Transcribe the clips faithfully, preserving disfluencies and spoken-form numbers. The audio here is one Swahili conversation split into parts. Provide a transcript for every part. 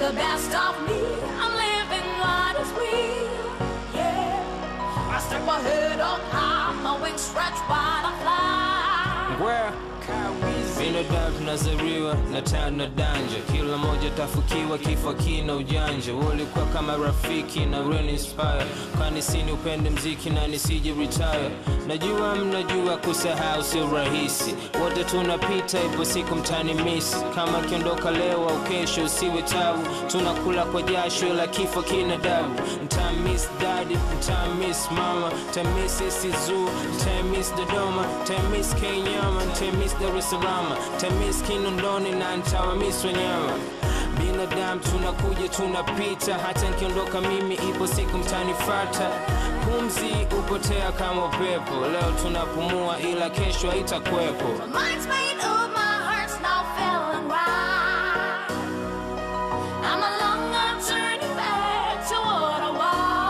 the best of me. I'm living what is real. Yeah, I stick my head up high, my wings stretch wide, I fly. Ngwea binadamu tunazaliwa na tano danja, kila moja tafukiwa, kifo kina ujanja. Ulikuwa kama rafiki na really inspire, kanisini upende mziki na nisije retire. Najua mnajua kusahau sio rahisi, wote tunapita ipo siku mtani miss. Kama kiondoka leo au kesho usiwe tabu, tunakula kwa jasho ila kifo kina dabu. Nta miss daddy, nta miss mama, nta miss Isizu, nta miss Dodoma, nta miss Kenyama, nta miss Dar es Salaam, nta miss Kinondoni na ntawa miss Wanyama. Binadamu tunakuja tunapita, hata nikiondoka mimi ipo siku mtanifata. Pumzi upotea kama upepo, leo tunapumua ila kesho haitakuwepo. Mind's made up, my heart's now feeling right. I'm a longer journey back to what I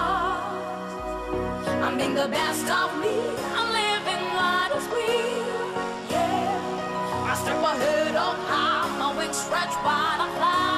was. I'm being the best of me, I'm living what is real. Yeah, I stick my head up high, my wings stretch wide, I fly.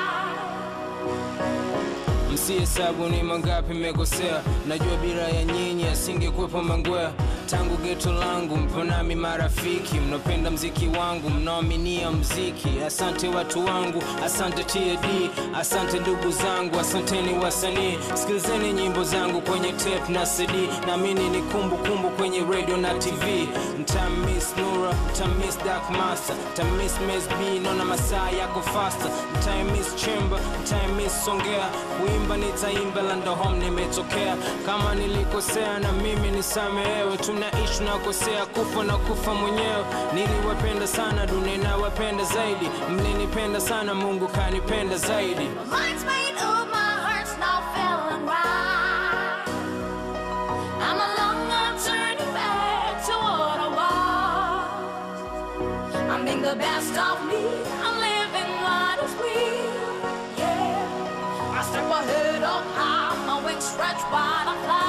Msihesabu ni mangapi mmekosea, najua bila ya nyinyi asingekuwepo Ngwea. Tangu geto langu mpo nami marafiki, mnapenda mziki wangu, mnaaminia mziki. Asante watu wangu, asante T A D, asante ndugu zangu, asanteni wasanii. Sikilizeni nyimbo zangu kwenye tape na C D, na mimi ni kumbu kumbu kwenye radio na T V. Nta miss Nura, nta miss Dark Master, nta miss Mez B, naona masaa yako faster. Nta miss Chamber, nta miss Songea, kuimba nitaimba landa home nimetokea. Kama nilikosea na mimi nisamehewe, tunaishi na kosea, kufa na kufa mwenyewe. Niliwapenda sana, dunia inawapenda zaidi. Mlinipenda sana, Mungu kanipenda zaidi. Mind's made up, my heart's now feeling right. I'm a longer journey back to what I was. I'm being the best of me, I'm living what is real. Yeah, I stick my head up high, my wings stretch wide, I fly.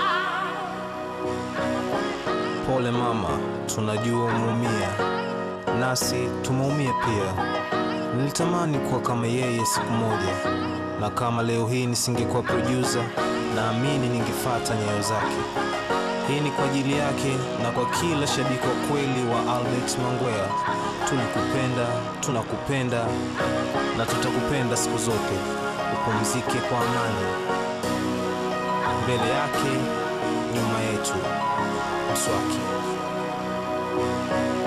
Pole mama, tunajua umeumia, nasi tumeumia pia. Nilitamani kuwa kama yeye siku moja, na kama leo hii nisingekuwa producer, naamini ningefuata nyayo zake. Hii ni kwa ajili yake na kwa kila shabiki wa kweli wa Albert Ngwea. Tulikupenda, tunakupenda na tutakupenda siku zote. Upumzike kwa amani. Mbele yake, nyuma yetu. Mswaki.